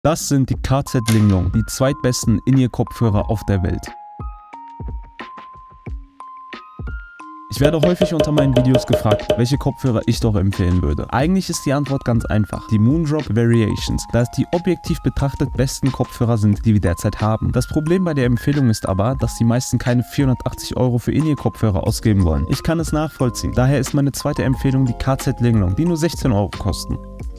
Das sind die KZ Linglong, die zweitbesten In-Ear-Kopfhörer auf der Welt. Ich werde häufig unter meinen Videos gefragt, welche Kopfhörer ich doch empfehlen würde. Eigentlich ist die Antwort ganz einfach, die Moondrop Variations, da es die objektiv betrachtet besten Kopfhörer sind, die wir derzeit haben. Das Problem bei der Empfehlung ist aber, dass die meisten keine 480 € für In-Ear-Kopfhörer ausgeben wollen. Ich kann es nachvollziehen, daher ist meine zweite Empfehlung die KZ Linglong, die nur 16 € kosten.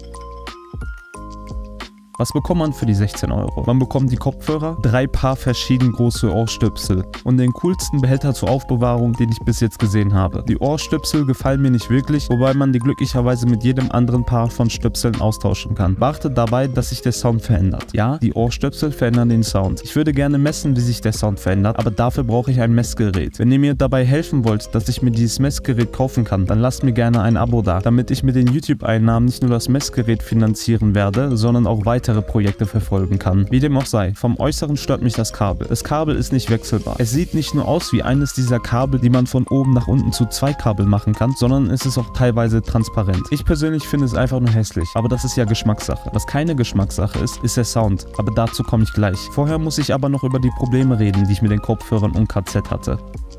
Was bekommt man für die 16 €? Man bekommt die Kopfhörer, 3 Paar verschieden große Ohrstöpsel und den coolsten Behälter zur Aufbewahrung, den ich bis jetzt gesehen habe. Die Ohrstöpsel gefallen mir nicht wirklich, wobei man die glücklicherweise mit jedem anderen Paar von Stöpseln austauschen kann. Beachtet dabei, dass sich der Sound verändert. Ja, die Ohrstöpsel verändern den Sound. Ich würde gerne messen, wie sich der Sound verändert, aber dafür brauche ich ein Messgerät. Wenn ihr mir dabei helfen wollt, dass ich mir dieses Messgerät kaufen kann, dann lasst mir gerne ein Abo da, damit ich mit den YouTube-Einnahmen nicht nur das Messgerät finanzieren werde, sondern auch weitere Projekte verfolgen kann. Wie dem auch sei, vom Äußeren stört mich das Kabel. Das Kabel ist nicht wechselbar. Es sieht nicht nur aus wie eines dieser Kabel, die man von oben nach unten zu 2 Kabeln machen kann, sondern es ist auch teilweise transparent. Ich persönlich finde es einfach nur hässlich, aber das ist ja Geschmackssache. Was keine Geschmackssache ist, ist der Sound, aber dazu komme ich gleich. Vorher muss ich aber noch über die Probleme reden, die ich mit den Kopfhörern und KZ hatte.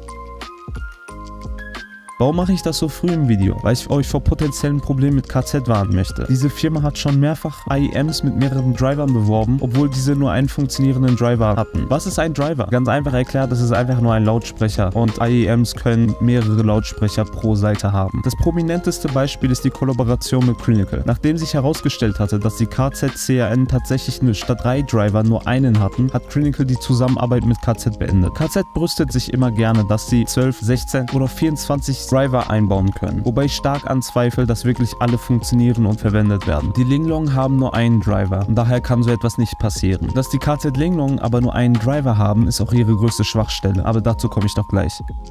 Warum mache ich das so früh im Video? Weil ich euch vor potenziellen Problemen mit KZ warnen möchte. Diese Firma hat schon mehrfach IEMs mit mehreren Drivern beworben, obwohl diese nur einen funktionierenden Driver hatten. Was ist ein Driver? Ganz einfach erklärt, das ist einfach nur ein Lautsprecher und IEMs können mehrere Lautsprecher pro Seite haben. Das prominenteste Beispiel ist die Kollaboration mit Crinical. Nachdem sich herausgestellt hatte, dass die KZ-CAN tatsächlich nur statt 3 Driver nur einen hatten, hat Crinical die Zusammenarbeit mit KZ beendet. KZ brüstet sich immer gerne, dass sie 12, 16 oder 24 Driver einbauen können, wobei ich stark anzweifle, dass wirklich alle funktionieren und verwendet werden. Die Linglong haben nur einen Driver und daher kann so etwas nicht passieren. Dass die KZ Linglong aber nur einen Driver haben, ist auch ihre größte Schwachstelle, aber dazu komme ich doch gleich.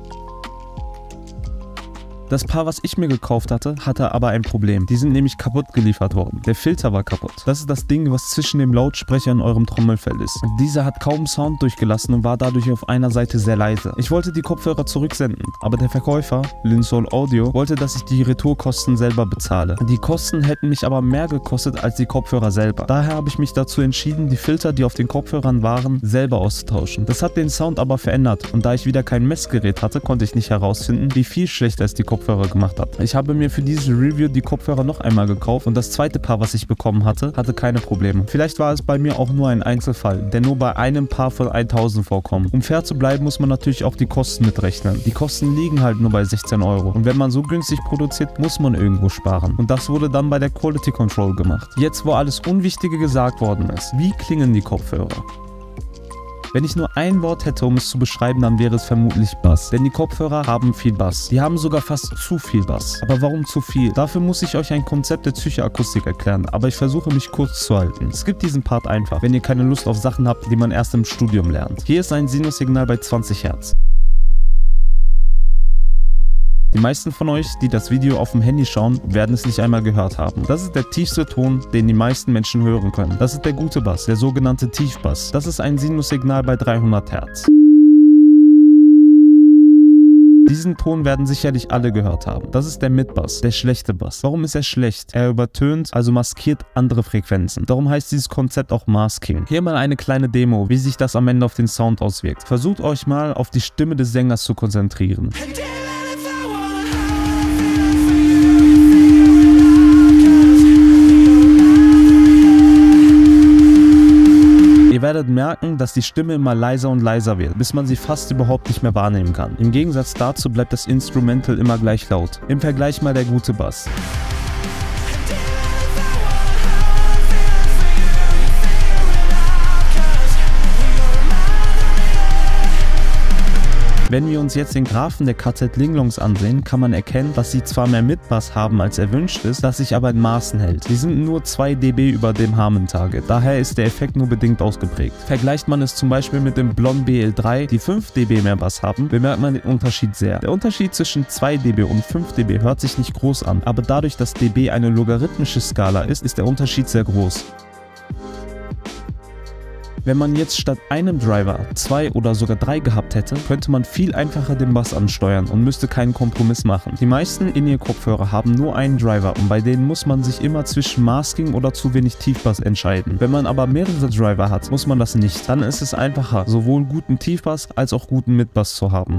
Das Paar, was ich mir gekauft hatte, hatte aber ein Problem. Die sind nämlich kaputt geliefert worden. Der Filter war kaputt. Das ist das Ding, was zwischen dem Lautsprecher und eurem Trommelfell ist. Dieser hat kaum Sound durchgelassen und war dadurch auf einer Seite sehr leise. Ich wollte die Kopfhörer zurücksenden, aber der Verkäufer, Linsol Audio, wollte, dass ich die Retourkosten selber bezahle. Die Kosten hätten mich aber mehr gekostet als die Kopfhörer selber. Daher habe ich mich dazu entschieden, die Filter, die auf den Kopfhörern waren, selber auszutauschen. Das hat den Sound aber verändert und da ich wieder kein Messgerät hatte, konnte ich nicht herausfinden, wie viel schlechter es die Kopfhörer gemacht hat. Ich habe mir für diese Review die Kopfhörer noch einmal gekauft und das zweite Paar, was ich bekommen hatte, hatte keine Probleme. Vielleicht war es bei mir auch nur ein Einzelfall, der nur bei einem Paar von 1000 vorkommt. Um fair zu bleiben, muss man natürlich auch die Kosten mitrechnen. Die Kosten liegen halt nur bei 16 € und wenn man so günstig produziert, muss man irgendwo sparen. Und das wurde dann bei der Quality Control gemacht. Jetzt, wo alles Unwichtige gesagt worden ist, wie klingen die Kopfhörer? Wenn ich nur ein Wort hätte, um es zu beschreiben, dann wäre es vermutlich Bass. Denn die Kopfhörer haben viel Bass. Die haben sogar fast zu viel Bass. Aber warum zu viel? Dafür muss ich euch ein Konzept der Psychoakustik erklären, aber ich versuche mich kurz zu halten. Skippt diesen Part einfach, wenn ihr keine Lust auf Sachen habt, die man erst im Studium lernt. Hier ist ein Sinussignal bei 20 Hertz. Die meisten von euch, die das Video auf dem Handy schauen, werden es nicht einmal gehört haben. Das ist der tiefste Ton, den die meisten Menschen hören können. Das ist der gute Bass, der sogenannte Tiefbass. Das ist ein Sinussignal bei 300 Hertz. Diesen Ton werden sicherlich alle gehört haben. Das ist der Midbass, der schlechte Bass. Warum ist er schlecht? Er übertönt, also maskiert andere Frequenzen. Darum heißt dieses Konzept auch Masking. Hier mal eine kleine Demo, wie sich das am Ende auf den Sound auswirkt. Versucht euch mal auf die Stimme des Sängers zu konzentrieren. Ihr werdet merken, dass die Stimme immer leiser und leiser wird, bis man sie fast überhaupt nicht mehr wahrnehmen kann. Im Gegensatz dazu bleibt das Instrumental immer gleich laut. Im Vergleich mal der gute Bass. Wenn wir uns jetzt den Graphen der KZ Linglongs ansehen, kann man erkennen, dass sie zwar mehr Midbass haben als erwünscht ist, das sich aber in Maßen hält. Sie sind nur 2 dB über dem Harman Target, daher ist der Effekt nur bedingt ausgeprägt. Vergleicht man es zum Beispiel mit dem Blond BL3, die 5 dB mehr Bass haben, bemerkt man den Unterschied sehr. Der Unterschied zwischen 2 dB und 5 dB hört sich nicht groß an, aber dadurch, dass dB eine logarithmische Skala ist, ist der Unterschied sehr groß. Wenn man jetzt statt einem Driver 2 oder sogar 3 gehabt hätte, könnte man viel einfacher den Bass ansteuern und müsste keinen Kompromiss machen. Die meisten In-Ear-Kopfhörer haben nur einen Driver und bei denen muss man sich immer zwischen Masking oder zu wenig Tiefbass entscheiden. Wenn man aber mehrere Driver hat, muss man das nicht. Dann ist es einfacher, sowohl guten Tiefbass als auch guten Midbass zu haben.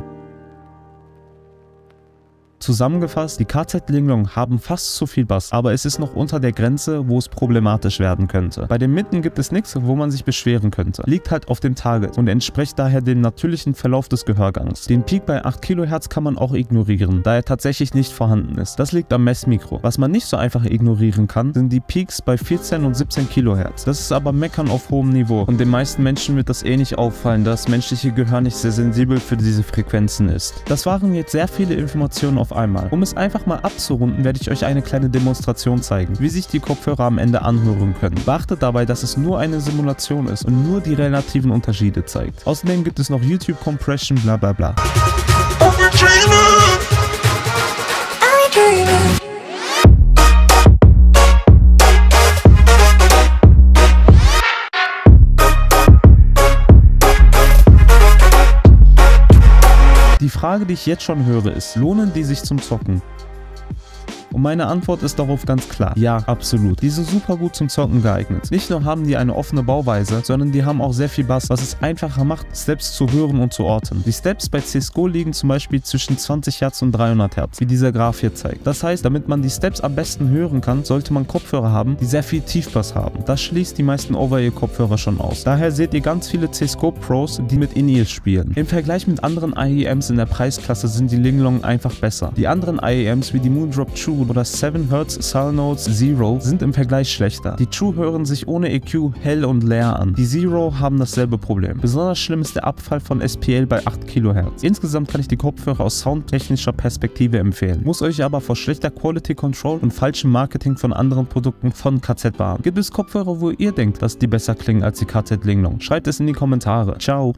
Zusammengefasst, die KZ-Linglong haben fast zu viel Bass, aber es ist noch unter der Grenze, wo es problematisch werden könnte. Bei den Mitten gibt es nichts, wo man sich beschweren könnte. Liegt halt auf dem Target und entspricht daher dem natürlichen Verlauf des Gehörgangs. Den Peak bei 8 kHz kann man auch ignorieren, da er tatsächlich nicht vorhanden ist. Das liegt am Messmikro. Was man nicht so einfach ignorieren kann, sind die Peaks bei 14 und 17 kHz. Das ist aber Meckern auf hohem Niveau und den meisten Menschen wird das eh nicht auffallen, da das menschliche Gehör nicht sehr sensibel für diese Frequenzen ist. Das waren jetzt sehr viele Informationen auf einmal. Um es einfach mal abzurunden, werde ich euch eine kleine Demonstration zeigen, wie sich die Kopfhörer am Ende anhören können. Beachtet dabei, dass es nur eine Simulation ist und nur die relativen Unterschiede zeigt. Außerdem gibt es noch YouTube Compression, bla bla bla. Die Frage, die ich jetzt schon höre, ist, lohnen die sich zum Zocken? Und meine Antwort ist darauf ganz klar, ja, absolut. Die sind super gut zum Zocken geeignet. Nicht nur haben die eine offene Bauweise, sondern die haben auch sehr viel Bass, was es einfacher macht, Steps zu hören und zu orten. Die Steps bei CSGO liegen zum Beispiel zwischen 20 Hz und 300 Hz, wie dieser Graph hier zeigt. Das heißt, damit man die Steps am besten hören kann, sollte man Kopfhörer haben, die sehr viel Tiefbass haben. Das schließt die meisten Over-Ear-Kopfhörer schon aus. Daher seht ihr ganz viele CSGO-Pros, die mit In-Ears spielen. Im Vergleich mit anderen IEMs in der Preisklasse sind die Linglong einfach besser. Die anderen IEMs wie die Moondrop True oder 7 Hz Soundnotes Zero sind im Vergleich schlechter. Die True hören sich ohne EQ hell und leer an. Die Zero haben dasselbe Problem. Besonders schlimm ist der Abfall von SPL bei 8 kHz. Insgesamt kann ich die Kopfhörer aus soundtechnischer Perspektive empfehlen. Muss euch aber vor schlechter Quality Control und falschem Marketing von anderen Produkten von KZ warnen. Gibt es Kopfhörer, wo ihr denkt, dass die besser klingen als die KZ Linglong? Schreibt es in die Kommentare. Ciao!